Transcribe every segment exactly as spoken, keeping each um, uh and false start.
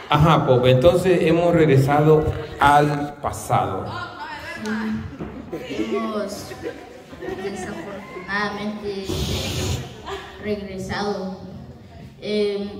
Ajá, Pop, entonces hemos regresado al pasado. Hemos desafortunadamente regresado. Eh,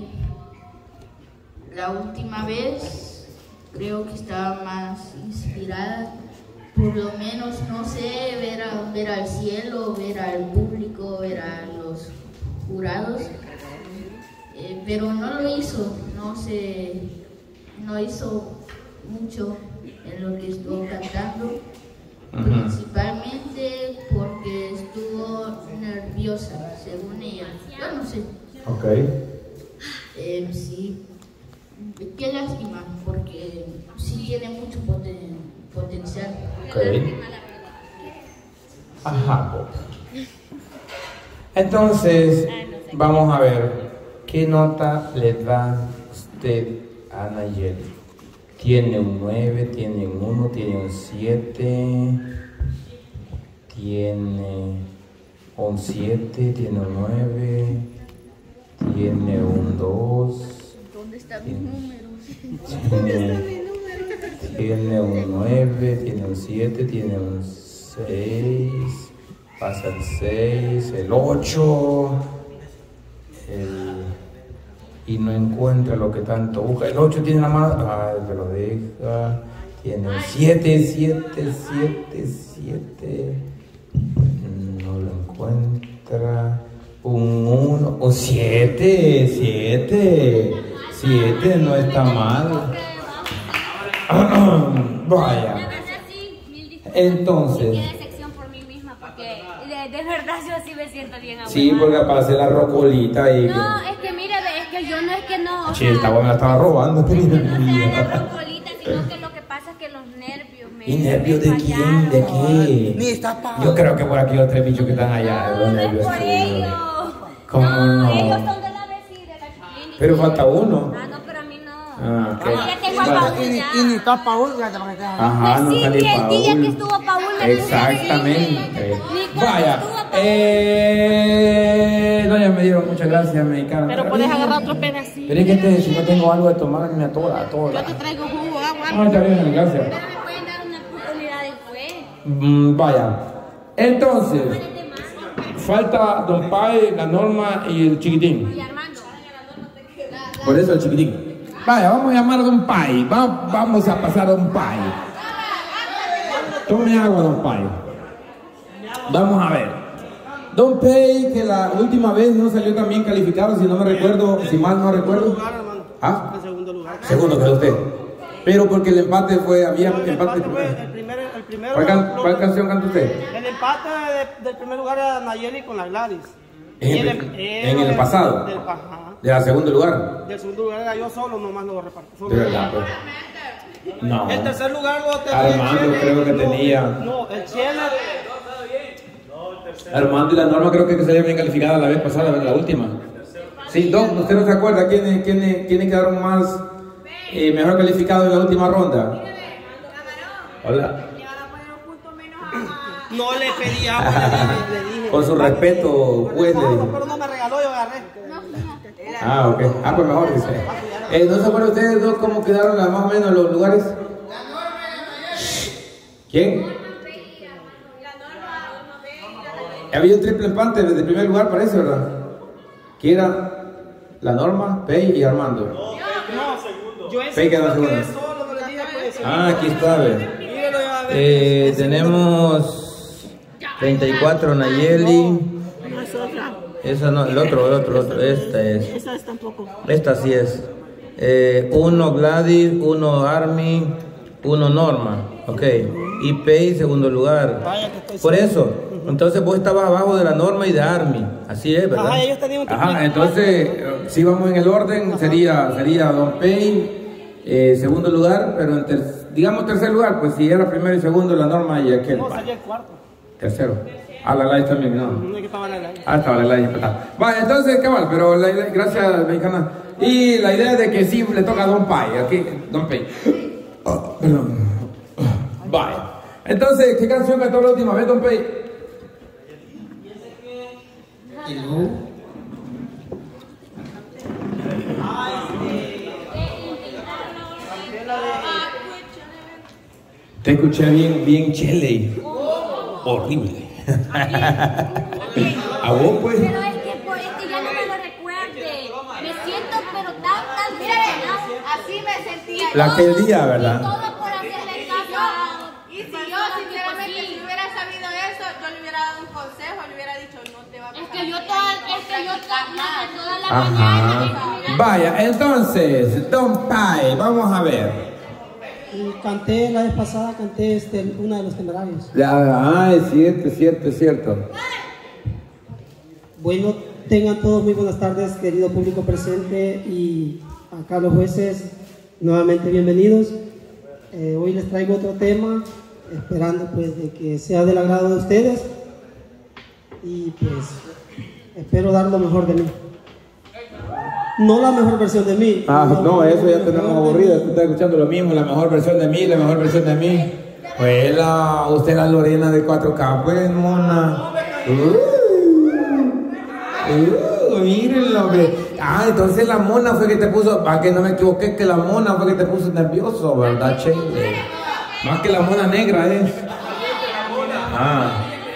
la última vez creo que estaba más inspirada, por lo menos, no sé, ver, a, ver al cielo, ver al público, ver a los jurados, eh, pero no lo hizo, no se, no hizo mucho en lo que estuvo cantando. Uh-huh. Principalmente porque estuvo nerviosa, según ella. Yo no sé. Ok. Eh, sí. Qué lástima, porque sí tiene mucho poten potencial. Ok. Ajá. Entonces, vamos a ver qué nota le da usted a Nayeli. Tiene un nueve, tiene un uno, tiene un siete, tiene un siete, tiene un nueve, tiene un dos. ¿Dónde están mis números? Tiene, tiene un nueve, tiene un siete, tiene un seis, pasa el seis, el ocho, el... y no encuentra lo que tanto busca. El ocho tiene la mano, ah, me lo deja. Tiene un siete, siete, siete, siete. No lo encuentra. Un uno, un siete, siete. siete no está mal. Vaya. Entonces. De verdad yo sí me siento bien abuela. Sí, porque para hacer la rocolita y... No, es que mire, es que yo no es que no... Sí, esta me la estaba robando. No sea la rocolita, sino que lo que pasa es que los nervios me... ¿Y nervios de quién? ¿De qué? Ni está pago. Yo creo que por aquí los tres bichos que están allá, No, los no es nervios. por ellos. ¿Cómo no? Ellos son de la vecina, de la chiquita. Pero falta uno. Ah, no, pero a mí no. Ah, ok. A mí ya tengo a Paul ya. Y ni está Paul, ya te va a quedar. Ajá, no Pues sí, salió y el día Paul. que estuvo Paul me Exactamente. Ni cuando Vaya. estuvo Paul. Eh, no, ya me dieron muchas gracias, mexicana. Pero puedes agarrar otro pedacito. Pero es que este, si no tengo algo de tomar, me atola, atola. Yo te traigo jugo, agua. Ah, está bien, gracias. Pero me pueden dar una oportunidad después. Mm, vaya. Entonces, falta Don Pai, la Norma y el chiquitín. Y Armando. Por eso el chiquitín. Vaya, vamos a llamar a Don Pai. Va, vamos a pasar a Don Pai. Tome agua, Don Pai. Vamos a ver. Don Pai, que la última vez no salió tan bien calificado, si no me recuerdo, si mal no recuerdo. ¿Ah? En segundo lugar. Segundo que usted. Pero porque el empate fue, había El empate. empate fue el primero, el primero. ¿Cuál, can- cuál canción canta usted? El empate de- del primer lugar era Nayeli con la Gladys. En Y el- em- en el pasado. Del, ajá. ¿De la segundo lugar? Del segundo lugar era yo solo, nomás lo repartí. De verdad, pues. No. El tercer lugar lo tenía. Armando el Chele, creo que no, tenía. No, el Chele. Armando y la Norma creo que salieron bien calificadas la vez pasada, la última. Sí, Doc, ¿usted no se acuerda quiénes, quiénes, quiénes quedaron más eh, mejor calificados en la última ronda? Hola. No le pedí agua, le dije, le dije. Con su respeto, pues le No, dije. pero no me regaló, yo agarré. Ah, ok. Ah, pues mejor dice. Eh, ¿No se acuerdan ustedes dos cómo quedaron la- más o menos los lugares? ¿Quién? Había un triple empate desde el primer lugar, parece, ¿verdad? Que era la Norma, Pei y Armando. No, yo ese Pei quedó no segundo. quedé solo, no le dije pues. Ah, aquí está, a ver. Mírenlo, ya, a ver. Eh, tenemos treinta y cuatro Nayeli. No es otra. Esa no, el otro, el otro, el otro. Esta es. Esa es tampoco. Esta sí es. Eh, uno Gladys, uno Army, uno Norma. Ok. Y Pei, segundo lugar. Vaya que estoy Por solo. eso. Entonces vos estabas abajo de la Norma y de Army. Así es, ¿verdad? Ajá, ellos tenían un triple Ajá, empate. entonces, eh, si vamos en el orden, sería, sería Don Pei, eh, segundo lugar, pero en ter- digamos tercer lugar, pues si era primero y segundo la Norma y aquel. No, va. salía el cuarto. Tercero. Ah, la Lai también, no. No es que estaba en el aire. Ah, estaba la Lai empatada. Vale, entonces, cabal, pero la idea, gracias, mexicana. Y la idea es de que sí le toca a Don Pai, aquí, Don Pei. Oh, perdón. Vale. Entonces, ¿qué canción cantó la última vez, Don Pei? Te escuché bien, bien chele. Horrible. ¿A vos, pues? Pero es que, pues, es que ya no me lo recuerde. Me siento, pero tan, tan bien. Así me sentía. La aquel día, ¿verdad? Y todo por hacerle caso a... Y si yo, sinceramente, si hubiera sabido eso, yo le hubiera dado un consejo, le hubiera dicho, no te va a pasar. Es que yo toda, es que yo toda, toda la Ajá. mañana... Vaya, entonces, Don Pai, vamos a ver. Y canté la vez pasada, canté este, una de los Temerarios. Ah, es cierto, es cierto, es cierto. Bueno, tengan todos muy buenas tardes, querido público presente, y acá los jueces, nuevamente bienvenidos. Eh, hoy les traigo otro tema, esperando pues de que sea del agrado de ustedes, y pues espero dar lo mejor de mí. No la mejor versión de mí. Ah, no, eso ya tenemos mejor aburrido. de Tú mí. estás escuchando lo mismo, la mejor versión de mí, la mejor versión de mí. Pues la, usted la Lorena de cuatro K, pues, mona. Uh, uh, mírenlo, hombre. Ah, entonces la mona fue que te puso, para que no me equivoqué, que la mona fue que te puso nervioso, ¿verdad, che? Más que la mona negra es. Ah.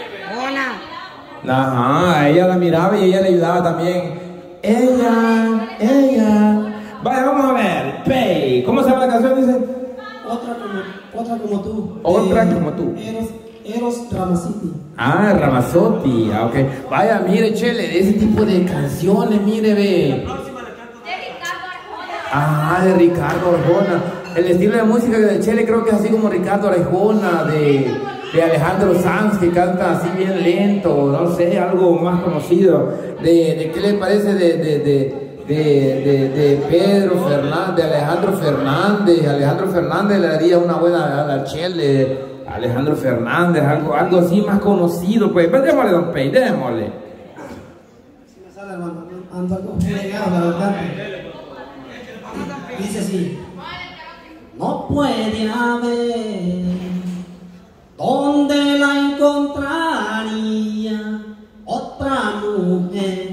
Ajá, ella la miraba y ella le ayudaba también. Ella, ella. Vale, vamos a ver. Pay. ¿Cómo se llama la canción? Dice. Otra como, otra como tú. Otra Eh, como tú. Eros, Eros Ramazzotti. Ah, Ramazzotti. Ah, ok. Vaya, mire, chele, de ese tipo de canciones, mire, ve. Ah, de Ricardo Arjona. El estilo de música del chele creo que es así como Ricardo Arjona, de, de Alejandro Sanz, que canta así bien lento, no sé, algo más conocido. De, de ¿qué le parece de, de, de, de, de, de Pedro Fernández, de Alejandro Fernández? Alejandro Fernández le daría una buena a la chele. Alejandro Fernández, algo, algo así más conocido, pues. Pues démosle, don Pei, démosle. Si me sale, hermano, ando algo fregado, la verdad. Dice así. No puede haber donde la encontraría otra mujer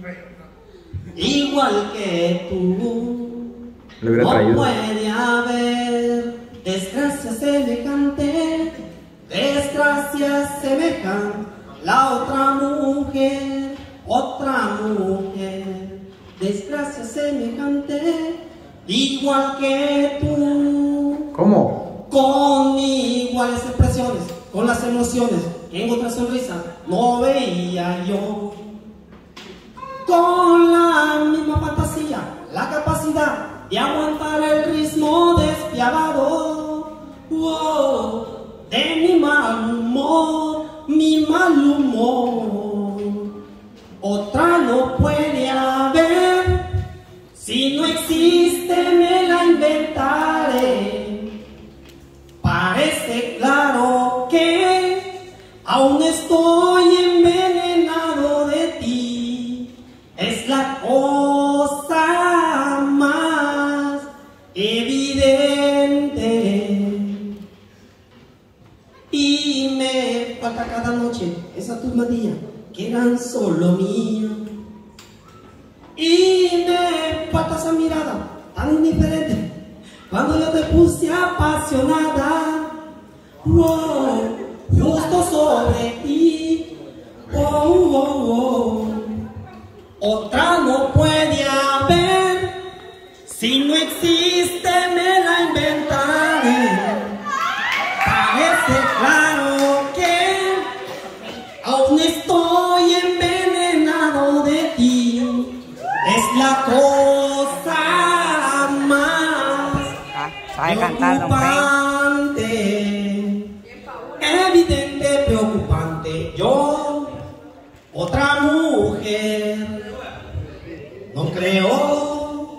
igual que tú. Le hubiera No traído. puede haber desgracia semejante, desgracia semejante, la otra mujer, otra mujer, desgracia semejante, igual que tú. ¿Cómo? Con iguales expresiones, con las emociones, en otra sonrisa no veía yo. Con la misma fantasía, la capacidad de aguantar el ritmo despiadado, wow, de mi mal humor, mi mal humor. Otra no puede haber, si no existe me la inventaré. Parece claro que aún estoy envenenado de ti. Es la cosa más evidente. Y me falta cada noche esa turmadía que eran solo mía. Y me falta esa mirada tan indiferente cuando yo te puse apasionada, wow, justo sobre ti, oh, oh, oh. Otra no puede haber, si no existe me la inventaré. Parece claro que aún estoy envenenado de ti. Es la cosa más preocupante, evidente, preocupante. Yo, otra mujer, no creo.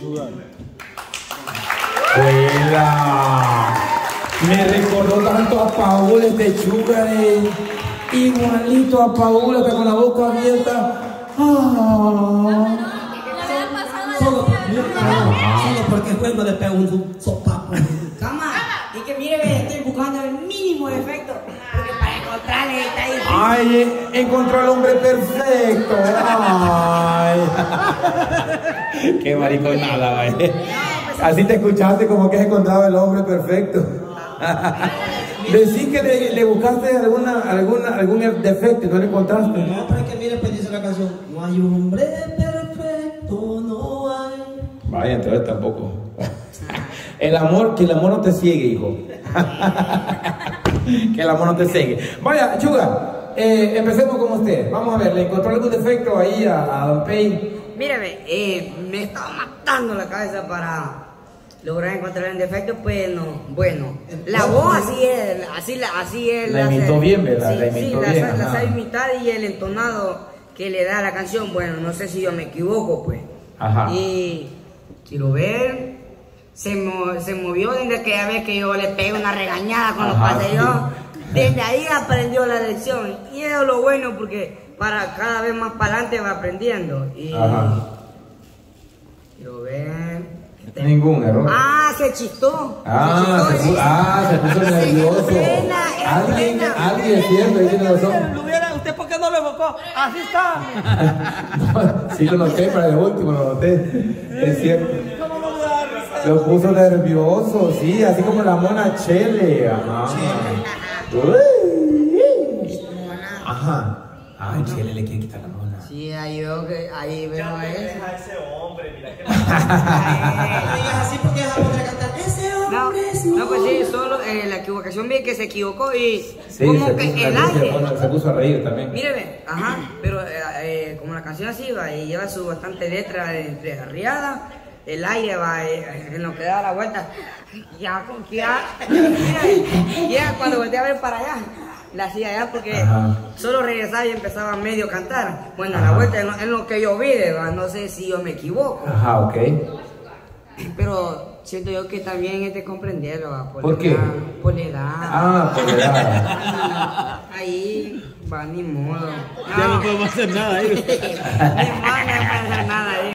¡Hola! Me recordó tanto a Paola este Sugar, eh. Igualito a Paola, está con la boca abierta. Ah. Solo porque, solo porque juego le pego un sopapo. Cama, y que mire, ve, estoy buscando el mínimo defecto. Porque para encontrarle está difícil. Ay, eh, encontró al hombre perfecto. Ay. Qué mariconada, vaya. Así te escuchaste como que has encontrado el hombre perfecto. Decís que le, le buscaste alguna, alguna, algún defecto y no le encontraste. No, pero es que mire, pues dice la canción, no hay hombre perfecto, no hay. Vaya, entonces tampoco. El amor, que el amor no te ciegue, hijo. Que el amor no te ciegue. Vaya, Chuga, eh, empecemos con usted. Vamos a ver, ¿le encontró algún defecto ahí a, a Don Pei? Mírame, eh, me estaba matando la cabeza para lograr encontrar el defecto, pues no, bueno, la voz así es, así, la, así es. La imitó bien, ¿verdad? Sí, La imitó sí, bien, la, la ajá. sabe imitar y el entonado que le da a la canción, bueno, no sé si yo me equivoco, pues. Ajá. Y quiero ver, se, mo, se movió desde aquella vez que yo le pegué una regañada con los Ajá, padres, sí. yo, desde ahí aprendió la lección, y eso es lo bueno, porque para cada vez más para adelante va aprendiendo. Y Ajá. quiero ver. Ningún error. Ah, se chistó. Ah, se, se puso, chistó. ah, se puso nervioso. pena, es Alguien, pena. alguien es cierto, ahí tiene razón. Lo hubiera- ¿Usted por qué no lo evocó? Así está. No, sí lo noté, para el último lo noté. Es cierto. ¿Cómo no me da risa? Lo puso nervioso, sí, así como la mona Chele. Ajá. Uy. Ajá. Ay, Chele le quiere quitar la mona. Sí, ahí veo que, ahí veo a él. a ese hombre, mira que No digas así porque vas a poder cantar ese No, hombre es no, pues sí, solo eh, la equivocación vi que se equivocó y Sí, como se que puso, el nervioso, se aire. puso- se puso a reír también. Míreme, ajá, pero eh, eh, como la canción así va y lleva su bastante letra de entre arriada, el aire va eh, en lo que da la vuelta, ya con que ya, mírame, ya cuando volteé a ver para allá, la hacía allá porque Ajá. solo regresaba y empezaba a medio cantar. Bueno, Ajá. la vuelta es lo, es lo que yo vi, ¿va? No sé si yo me equivoco, Ajá, ok. pero siento yo que también es de comprenderlo, ¿va? Por, ¿Por la qué? edad, por la edad. Ah, por la edad. Ahí va, ni modo. Ya no podemos hacer nada ahí. Ni modo, no puedo hacer nada ahí.